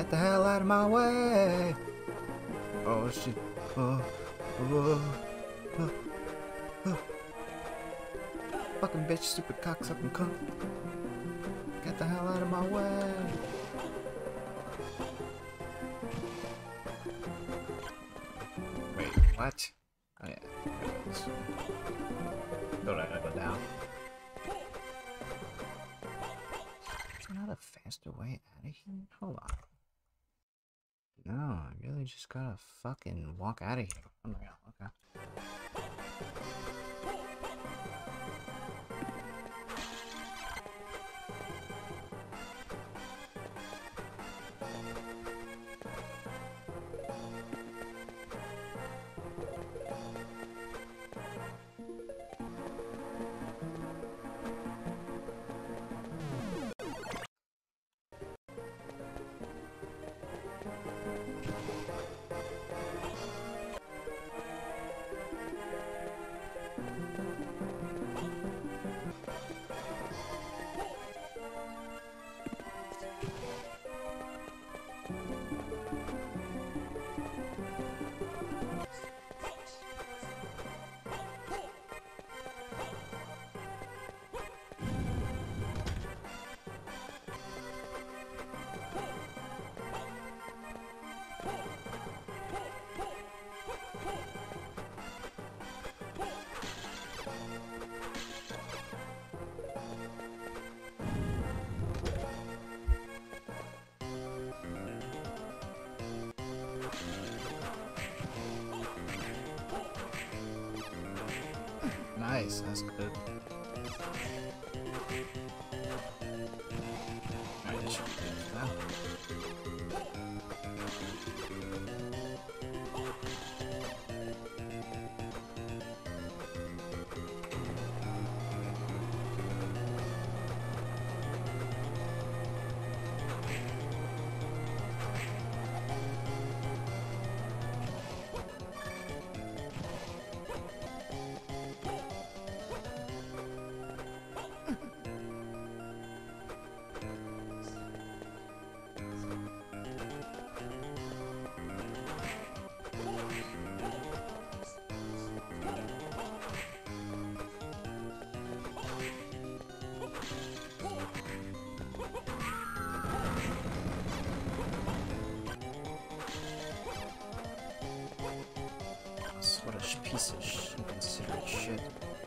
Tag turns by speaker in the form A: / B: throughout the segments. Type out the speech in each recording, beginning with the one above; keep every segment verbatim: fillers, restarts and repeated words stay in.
A: Get the hell out of my way! Oh shit. Oh. Oh. Oh. Oh. Fucking bitch, stupid cocksucking cunt. Get the hell out of my way! Wait, what? Oh yeah. Thought I had to go down. Is there not a faster way out of here? Hold on. No, I really just gotta fucking walk out of here. Unreal, okay. Nice, that's good. Alright, this should be good now. What a piece of sh inconsiderate shit.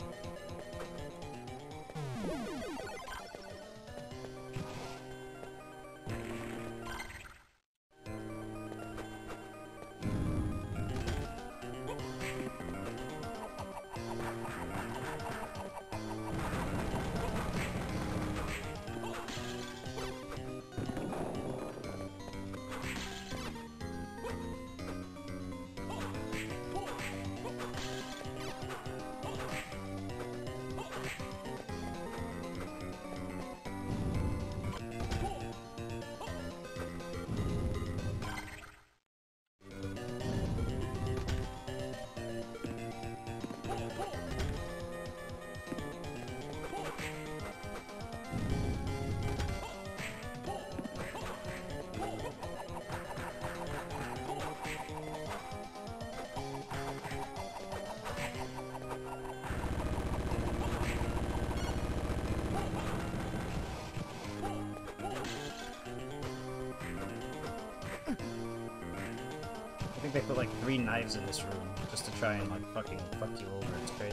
A: I think they put like three knives in this room just to try and like fucking fuck you over. It's crazy.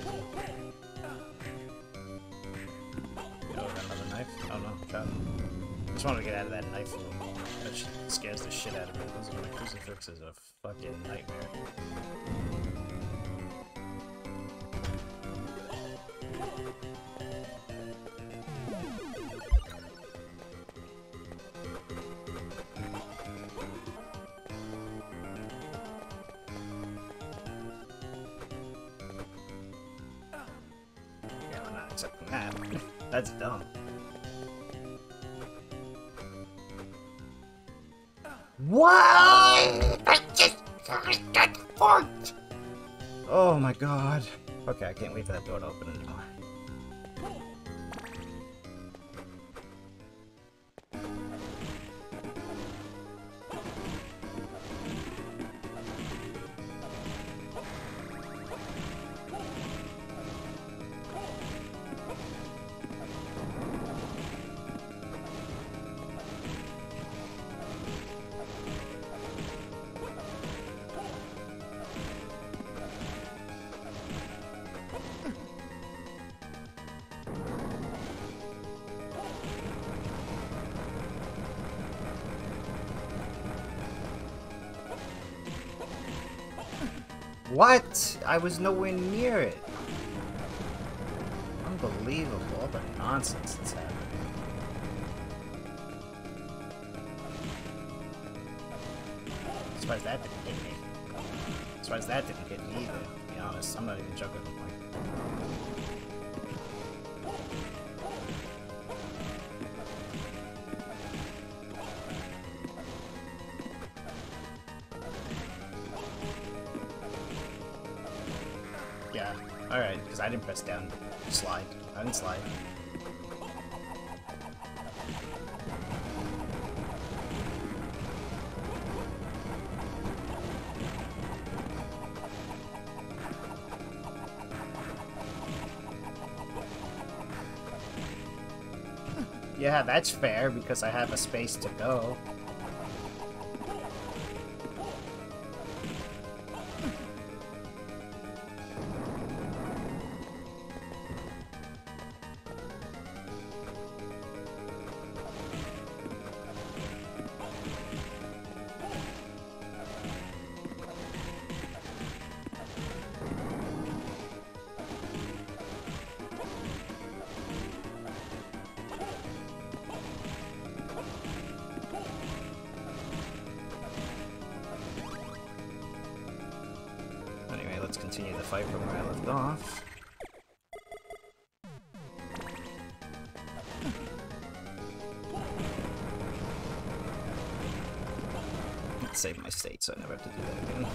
A: Oh, got another knife? Oh no, trap. I just wanted to get out of that knife room. That shit scares the shit out of me. Those are my crucifix is a fucking nightmare. That. That's dumb. Why? I just got fucked. Oh my god. Okay, I can't wait for that door to open anymore. What? I was nowhere near it. Unbelievable, all the nonsense that's happening. I'm surprised that didn't hit me. I'm surprised that didn't hit me either, to be honest. I'm not even joking. Like, yeah, alright, because I didn't press down slide. I didn't slide. Yeah, that's fair, because I have a space to go. Let's continue the fight from where I left off. Let's save my state so I never have to do that again.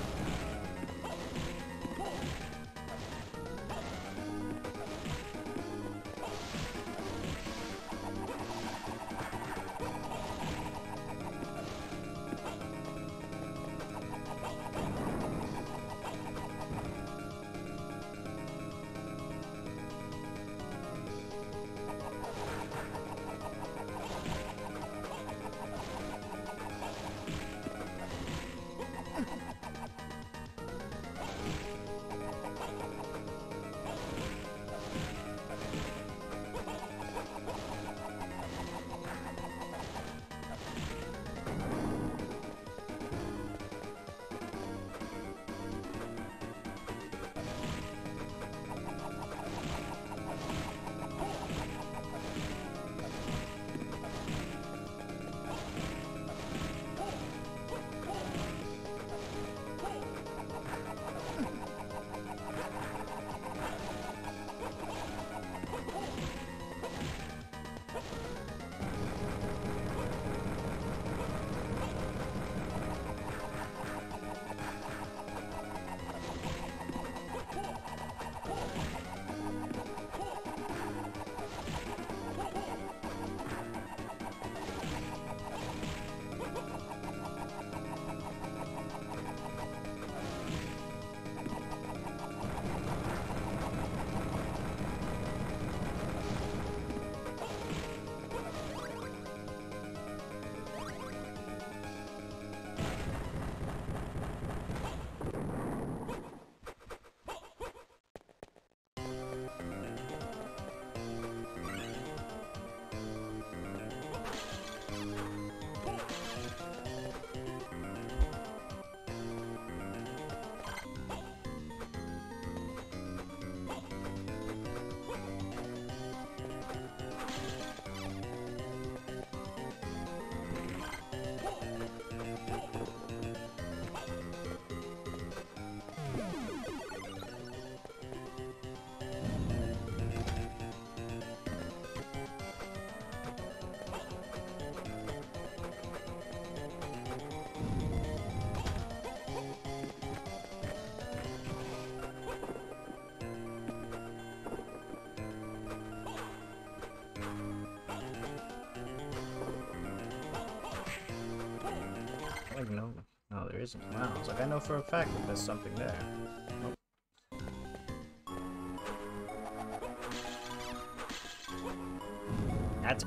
A: Like, no, no, there isn't. Wow, it's like I know for a fact that there's something there. Nope. That's.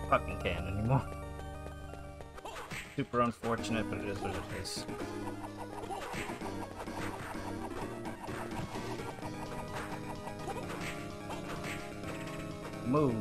A: fucking can't anymore. Super unfortunate, but it is what it is. Move.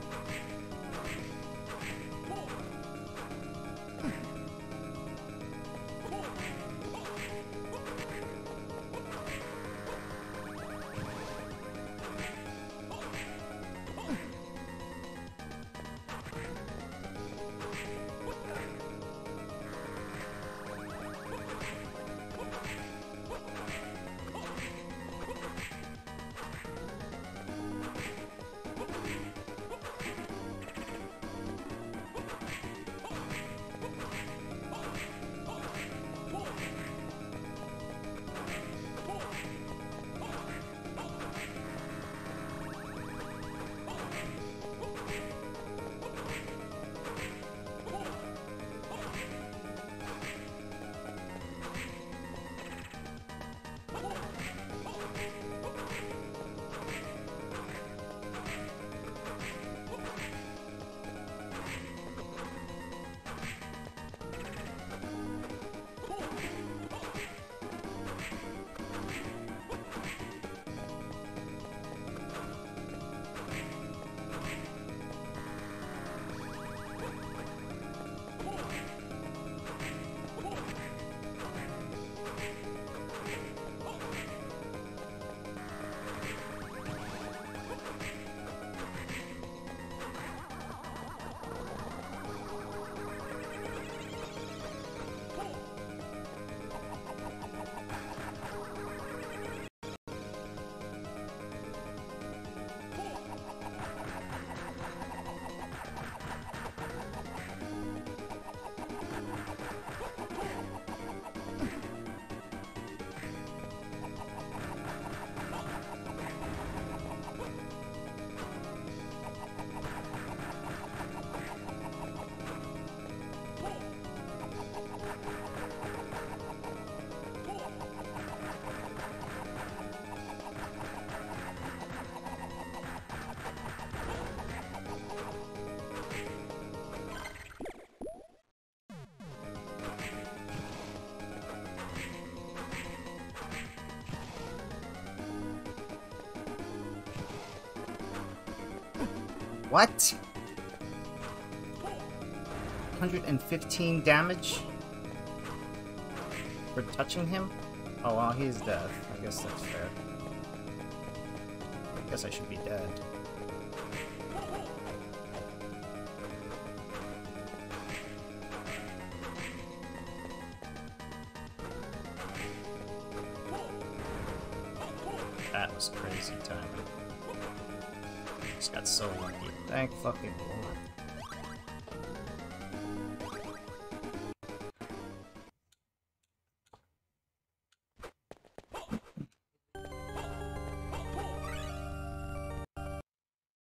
A: What? one hundred fifteen damage? For touching him? Oh well, he's dead. I guess that's fair. I guess I should be dead. That was crazy timing. Just got so lucky. Thank fucking Lord.